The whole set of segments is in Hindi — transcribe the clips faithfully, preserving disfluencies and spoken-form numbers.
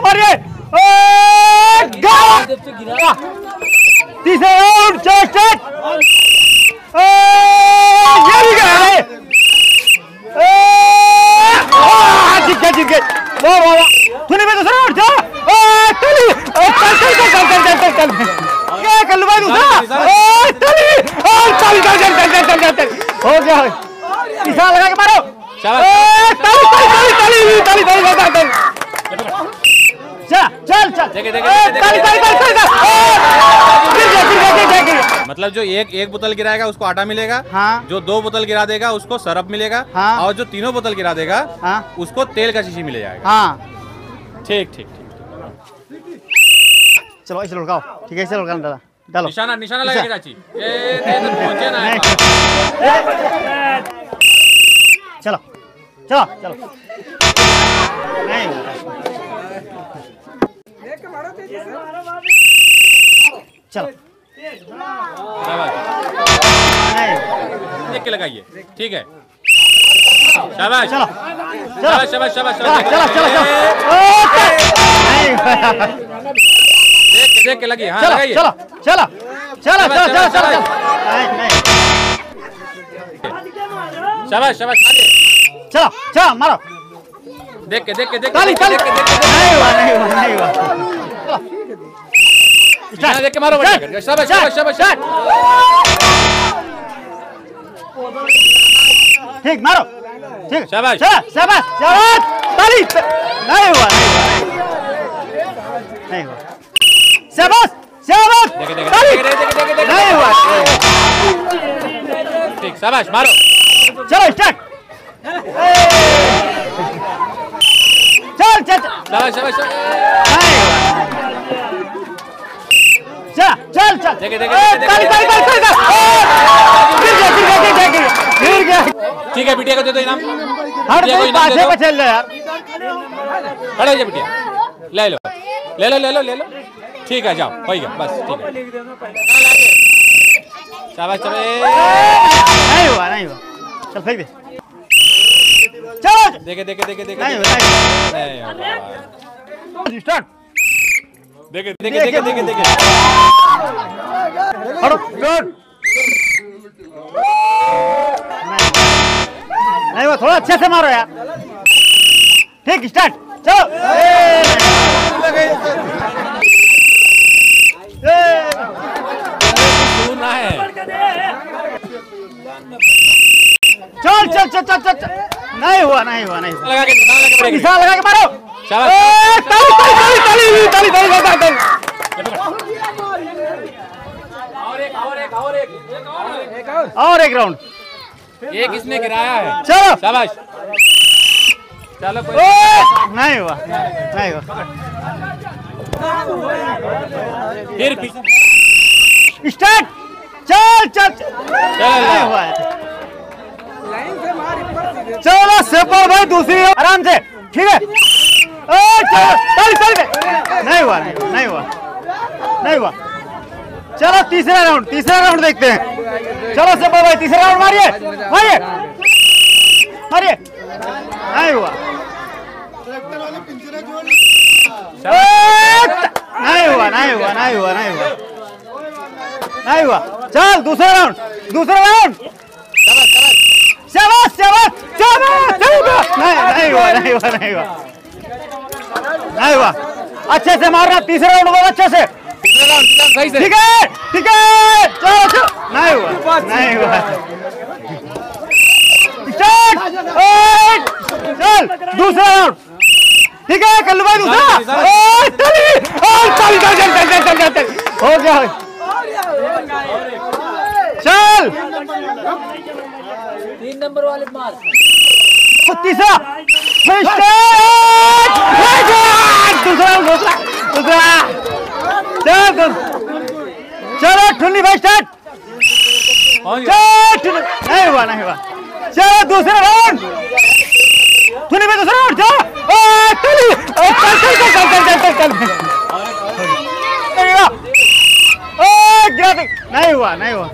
मारिए। तीसरा राउंड चलो स्टार्ट। ये भी गया है। जीत गए जीत गए। वाह वाह तूने भी दूसरा राउंड चल चल चल चल चल चल चल क्या कर लो भाई दूसरा चल चल चल चल चल चल चल हो गया। तीसरा लगा के मारो। ताली ताली ताली ताली ताली ताली ताली चल चल देखे देखे मतलब जो एक एक बोतल गिराएगा उसको आटा मिलेगा। हाँ। जो दो बोतल गिरा देगा उसको सरफ मिलेगा। हाँ। और जो तीनों बोतल गिरा देगा हाँ। उसको तेल का शीशी मिल जाएगा। हाँ ठीक ठीक ठीक चलो ऐसे लुढ़काओ। ठीक है ऐसे लुढ़काना दादा डालो। निशाना निशाना लगेगा चाची। ये नहीं तो पहुंचे ना। चलो चलो चलो नहीं चलो देख के लगाइए। ठीक है शाबाश चलो शाबाश शाबाश शाबाश चलो चलो देख के देख के लगी। हाँ लगाइए। चलो चलो चलो चलो चलो चलो शाबाश शाबाश मारिए। चलो चलो मारो। देख के देख के देख ताली ताली नहीं हुआ नहीं हुआ नहीं हुआ। निशाना देख के मारो। शाबाश शाबाश शाबाश ठीक मारो। ठीक शाबाश शाबाश शाबाश ताली नहीं हुआ नहीं हुआ। शाबाश शाबाश ताली नहीं हुआ। ठीक शाबाश मारो। चलो स्टार्ट। चल चल शाबाश शाबाश चल चल चल देखे देखे ताली ताली ताली गिर गया गिर गया गिर गया गिर गया। ठीक है बिटिया को दे दो इनाम। हर कोई पाछे पे चल रहा यार। खड़े हो जा बिटिया। ले लो ले लो ले लो ले लो। ठीक है जाओ हो गया बस। ठीक है शाबाश शाबाश। नहीं हुआ नहीं हुआ। चल फेंक दे। चलो देखे देखे देखे देखे नहीं नहीं स्टार्ट। देखे देखे देखे देखे देखे हटो स्टार्ट। नहीं वो थोड़ा अच्छे से मारो यार। ठीक स्टार्ट चलो। सुनना है। चल चल चल चल चल नहीं हुआ नहीं हुआ नहीं हुआ। लगा के निशाना लगा के निशाना लगा के मारो। शाबाश ताली ताली ताली ताली ताली ताली ताली। और एक और एक और एक और एक राउंड। ये किसने गिराया है? चलो शाबाश चलो कोई नहीं हुआ नहीं हुआ। फिर स्टार्ट चल चल चल नहीं हुआ। चलो सेपर भाई दूसरी आराम से। ठीक है चलो ताली ताली नहीं हुआ नहीं हुआ नहीं हुआ। चलो तीसरा राउंड तीसरा राउंड देखते हैं। चलो सेपर भाई तीसरा राउंड मारिए मारिए मारिए। नहीं हुआ नहीं हुआ नहीं हुआ नहीं हुआ नहीं हुआ नहीं हुआ। चल दूसरा राउंड दूसरा राउंड। शाबाश शाबाश शाबाश नहीं नहीं हुआ नहीं हुआ नहीं हुआ नहीं हुआ। अच्छे से मारना। तीसरा राउंड बहुत अच्छे से। तीसरा राउंड सही से। ठीक है ठीक है चलो चलो नहीं हुआ नहीं हुआ। स्टार्ट चल दूसरा राउंड। ठीक है कल्लू भाई दूसरा। ताली ताली चल चल चल चल चल हो गया। चल तीन नंबर वाले मार। तीसरा दूसरा दूसरा दूसरा चल चलो ठुल्ली भाई स्टार्ट। नहीं हुआ नहीं हुआ। चलो दूसरा राउंड। ठुल्ली भाई दूसरा राउंड चलो। चल चल चल चल चल चल चल नहीं हुआ नहीं हुआ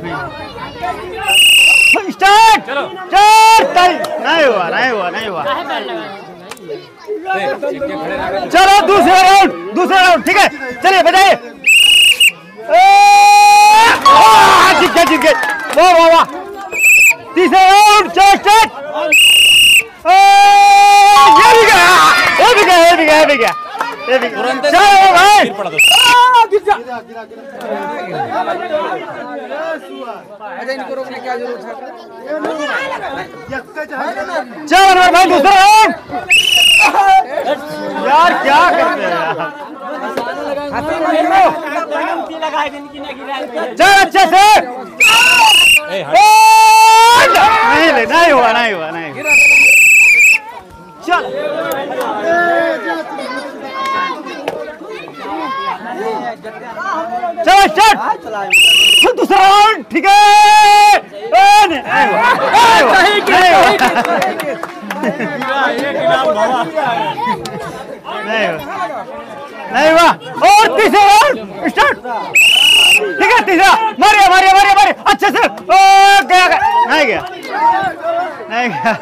स्टार्ट। चलो चल नहीं हुआ नहीं हुआ नहीं हुआ चलो दूसरा राउंड, दूसरा राउंड, ठीक है, चलिए बजाइए। जीत गए, जीत गए, वाह वाह वाह। तीसरा राउंड, चल स्टार्ट। ये भी गया, ये भी गया, ये भी गया, ये भी गया, ये भी गया। चलो भाई, इनको रोकने की क्या जरूरत है? चलो भाई दूसरा राउंड। यार क्या करते हैं यार, चल अच्छे से। नहीं ले, नहीं हुआ, नहीं हुआ, नहीं हुआ। चल चलो स्टार्ट। दूसरा राउंड, ठीक है। नहीं हुआ, नहीं हुआ, नहीं हुआ, नहीं हुआ। और तीसरा राउंड स्टार्ट, ठीक है। तीसरा मारिया मारिया मारिया मारिया अच्छे से। ओ गया, गया नहीं गया, नहीं गया।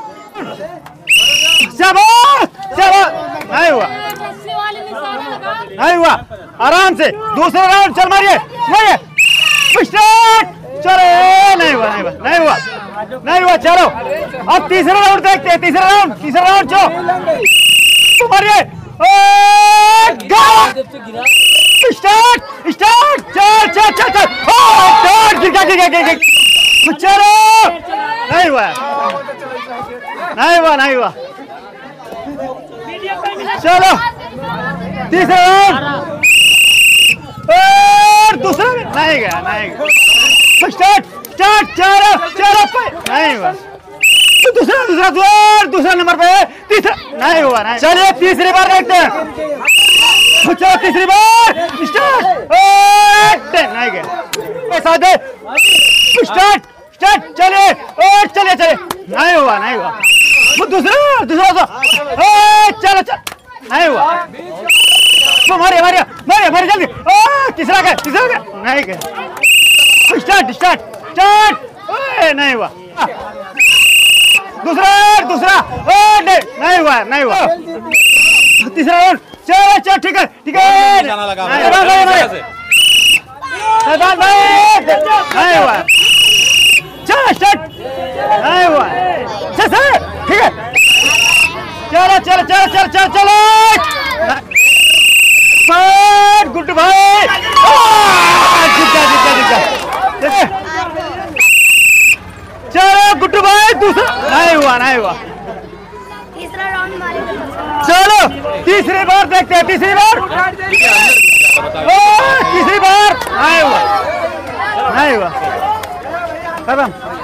शाबाश शाबाश, नहीं हुआ, नहीं हुआ। आराम से दूसरा राउंड, चल मारिए मारिए स्टार्ट। चलो नहीं हुआ, नहीं हुआ, नहीं हुआ, नहीं हुआ। चलो अब तीसरा राउंड देखते हैं, तीसरा राउंड, तीसरा राउंड जो मारिए स्टार्ट स्टार्ट। चल चल चल चल, स्टार्ट। गिर गया, गिर गया, गिर गया। चलो नहीं हुआ, नहीं हुआ, नहीं हुआ। चलो तीसरा राउंड और दूसरा नहीं गया, नहीं गया। Start start. चलो चलो, नहीं हुआ। दूसरा दूसरा दूसरा दूसरा नंबर पे, तीसरा नहीं हुआ, नहीं। चलिए तीसरी बार देखते हैं। चलो तीसरी बार स्टार्ट। नहीं गया, स्टार्ट स्टार्ट। चलिए और चलिए चलिए, नहीं हुआ, नहीं हुआ। दूसरा दूसरा चलो चल, नहीं हुआ। मारिया मारिया मारिया मारिया जल्दी। तीसरा गया, तीसरा गया, नहीं गया। Start start start. नहीं हुआ। दूसरा दूसरा नहीं, नहीं हुआ, नहीं हुआ। तीसरा राउंड, चलो चल, ठीक है, ठीक है। नहीं हुआ। चलो स्टार्ट, नहीं हुआ, ठीक है। चलो चलो चलो चलो चलो चलो, गुड भाई। जीत गया, जीत गया, जीत गया। चलो गुड्डू भाई दूसरा नहीं हुआ, नहीं हुआ। तीसरा राउंड मारेंगे। चलो तीसरी बार देखते हैं, तीसरी बार, तीसरी बार नहीं हुआ, नहीं हुआ। खत्म।